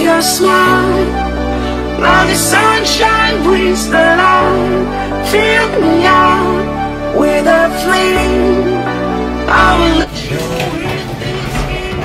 your smile. Now the sunshine brings the light. Fill me out with a flame. I will let you in this game.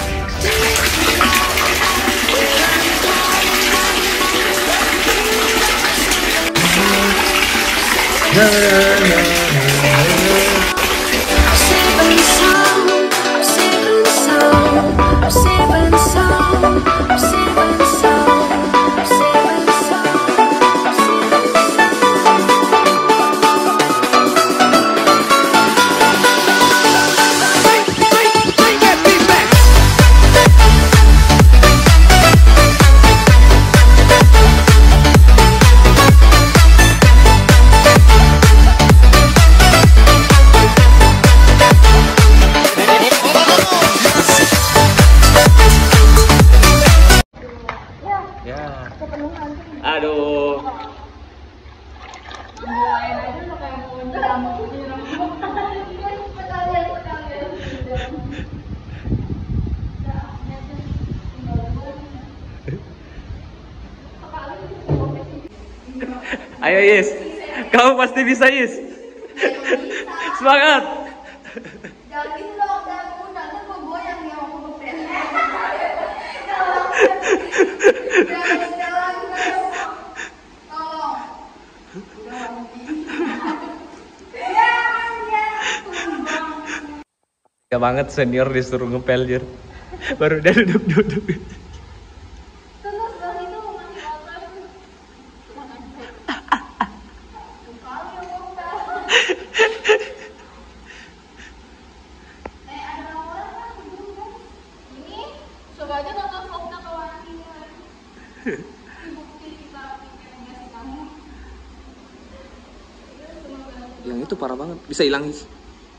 Aduh. Ayo Is, kamu pasti bisa Is. Semangat. Jangan gitu dong, jangan nanti gue goyang ya waktu ngepel. Jalan, tolong. Gak banget senior disuruh ngepel Jir. Baru dia duduk-duduk. Yang itu parah banget, bisa hilang Is.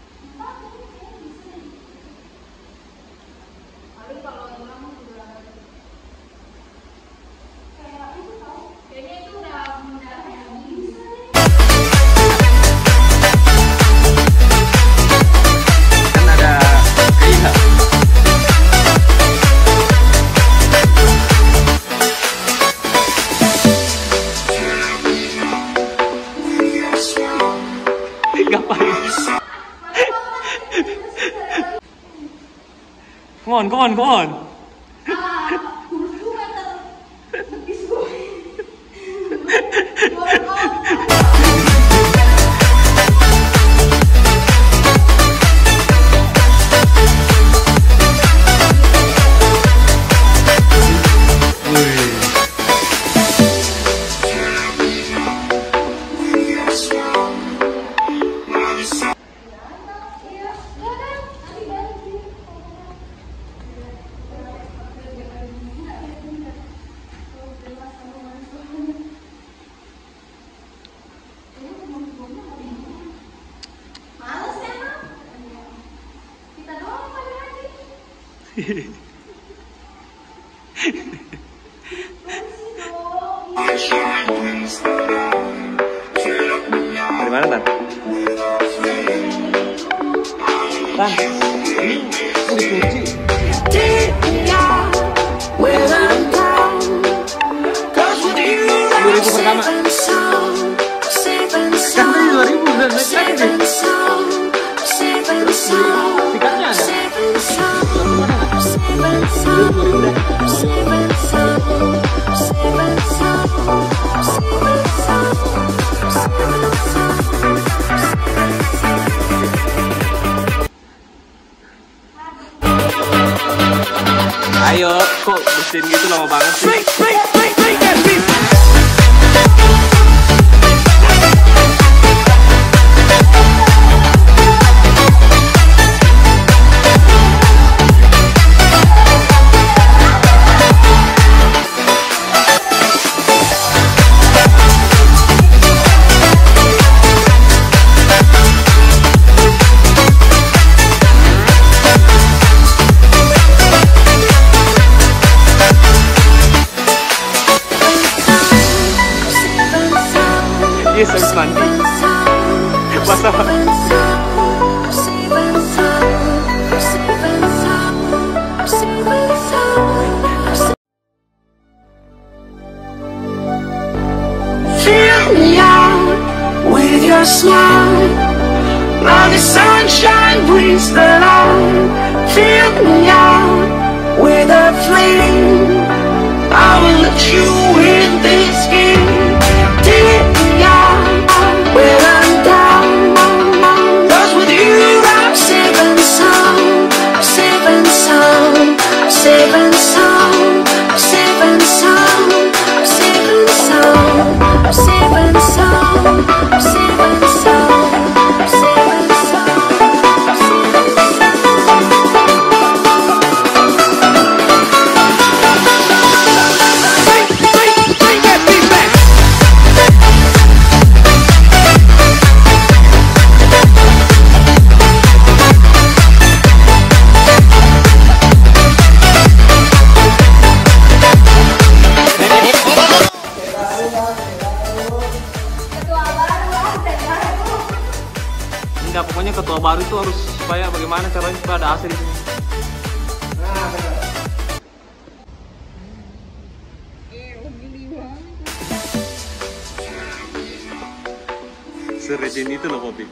Come on. Dari mana Tan? Tan, ini mau dikunci. 2000 pertama. Kan tadi 2000 udah naik lagi nih. Tiketnya ada. Ayo, kok bersihin gitu lama banget sih? sunshine brings the light. Fill me out with a flame. I will let you in this game. Take me out when I'm down. 'Cause with you I'm safe and sound. I'm safe and sound. I'm safe and sound. I'm safe and sound. I'm safe and sound. I'm safe and sound. I'm safe and sound. I'm safe and sound. Ketua baru, absen baru. Enggak, pokoknya ketua baru itu harus supaya bagaimana caranya supaya ada AC di sini. Serejin itu loh, Popi.